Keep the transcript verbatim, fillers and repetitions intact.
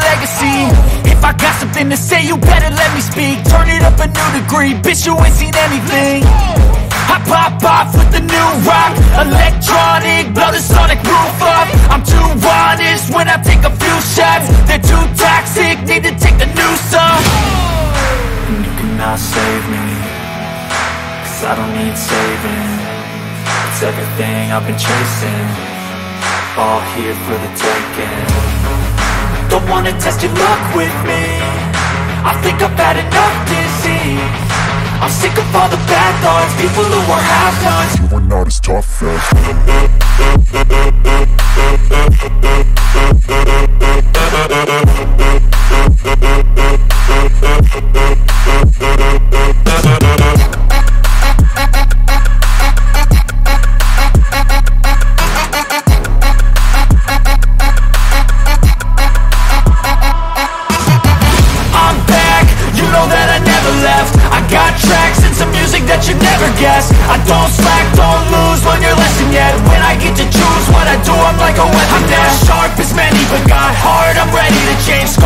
legacy. If I got something to say, you better let me speak. Turn it up a new degree, bitch, you ain't seen anything. I pop off with the new rock, electronic, blow the sonic roof up. I'm too honest when I take a few shots. They're too toxic, need to take the noose off. And you cannot save me, cause I don't need saving. It's everything I've been chasing, all here for the taking. Don't wanna test your luck with me, I think I've had enough disease. I'm sick of all the bad thoughts, people who are half-nots. You are not as tough as I'm back, you know that I never left. I got tracks and some music that you never guessed. I don't slack, don't lose, learn your lesson yet. When I get to choose what I do, I'm like a weapon. I'm not sharp as many, but got hard, I'm ready to change.